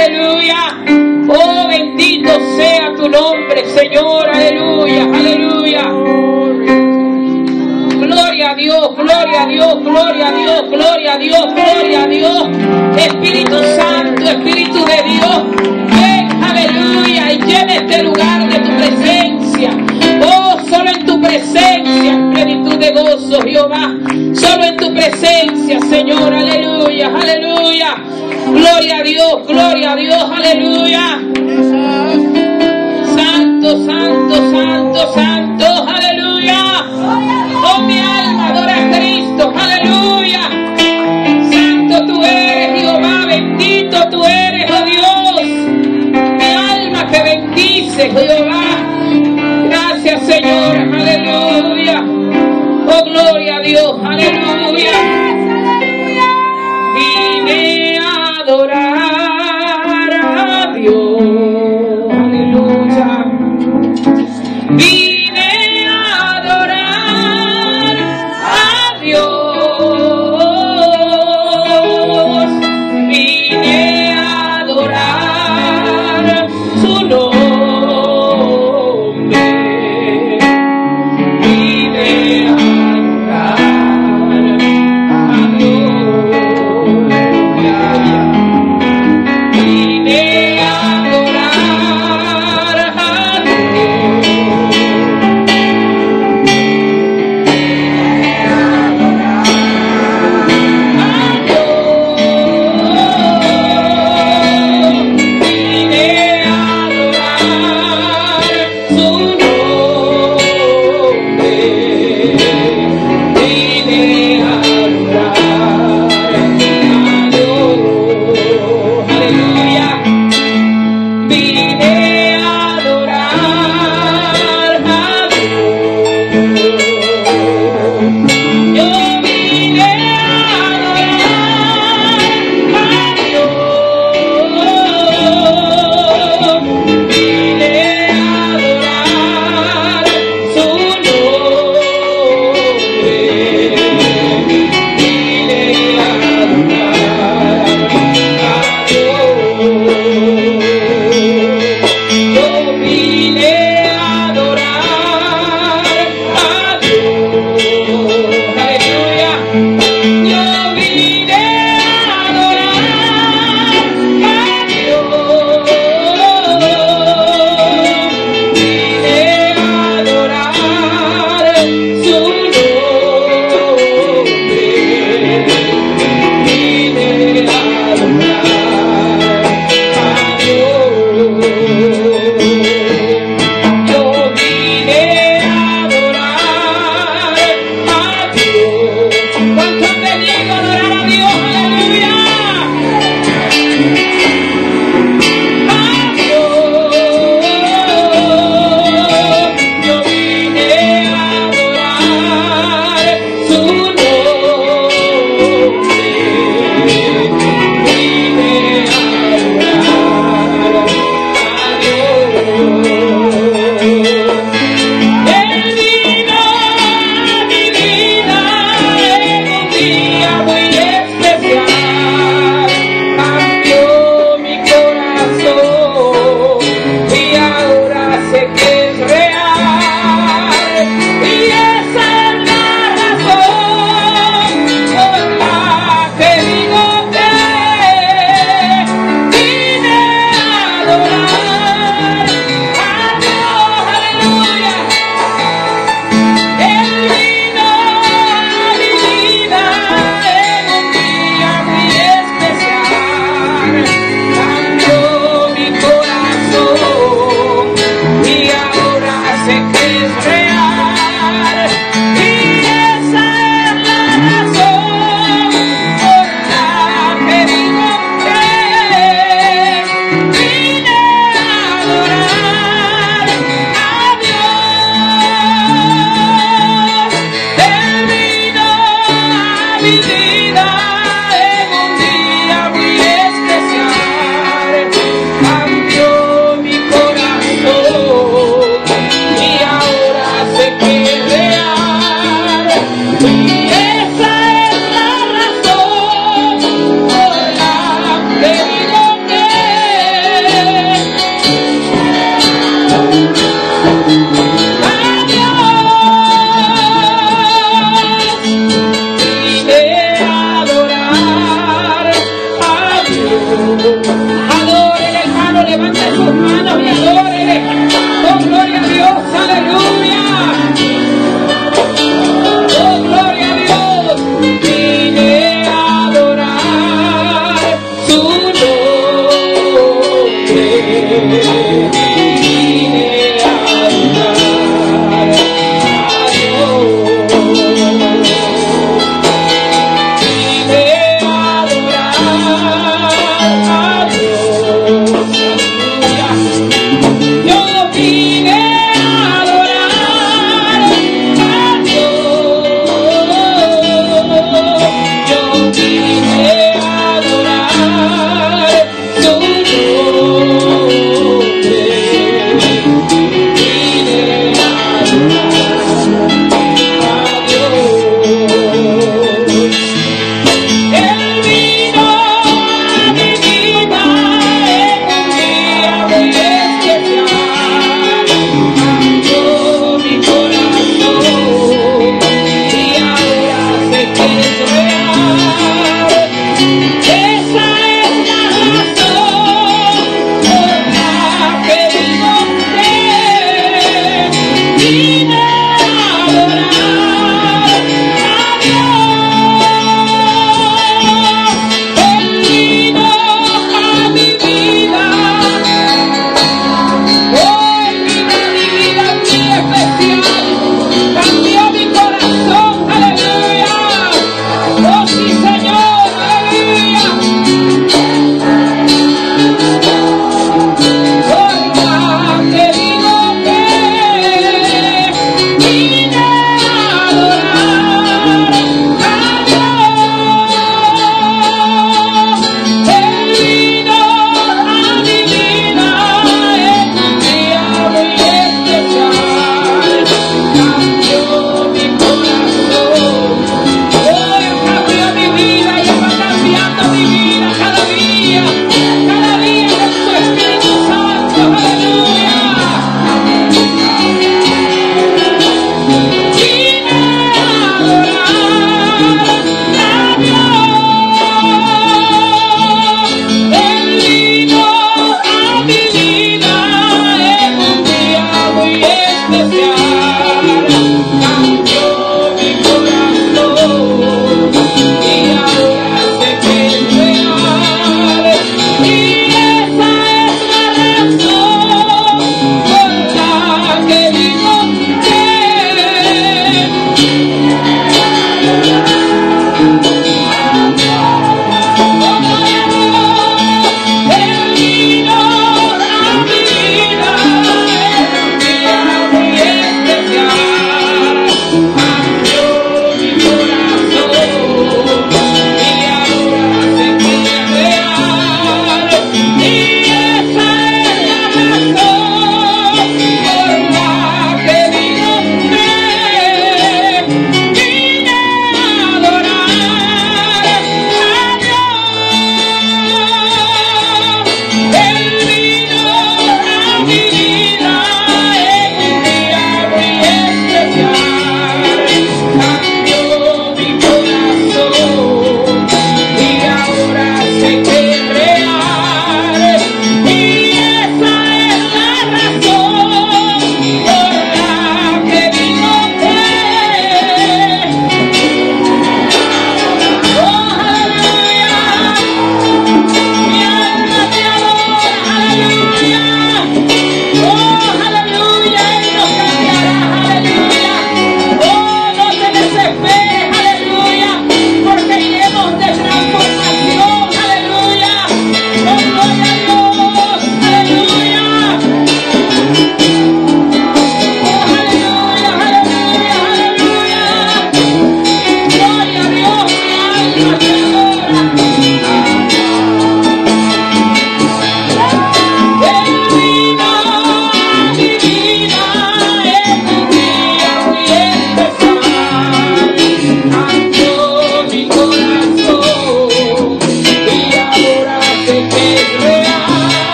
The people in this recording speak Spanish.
aleluya. Oh, bendito sea tu nombre, Señor, aleluya, aleluya. Gloria a Dios, gloria a Dios, gloria a Dios, gloria a Dios, gloria a Dios. Espíritu Santo, Espíritu de Dios, ven, aleluya, y llena este lugar de tu presencia. Oh, solo en tu presencia, en plenitud de gozo, Jehová. Solo en tu presencia, Señor, aleluya, aleluya. Gloria a Dios, aleluya. Santo, santo, santo, santo, aleluya. Oh, mi alma adora a Cristo, aleluya. Santo tú eres, Jehová, bendito tú eres, oh Dios. Mi alma te bendice, Jehová. Gracias, Señor, aleluya. Oh, gloria a Dios, aleluya. Vine a adorar a Dios, aleluya. Vine a adorar a Dios. Vine a adorar su nombre. Vine a adorar a Dios. Vine a adorar a Adórele, hermano, levante sus manos y adórele. Oh, gloria a Dios, aleluya. Oh, gloria a Dios. Vine a adorar su nombre.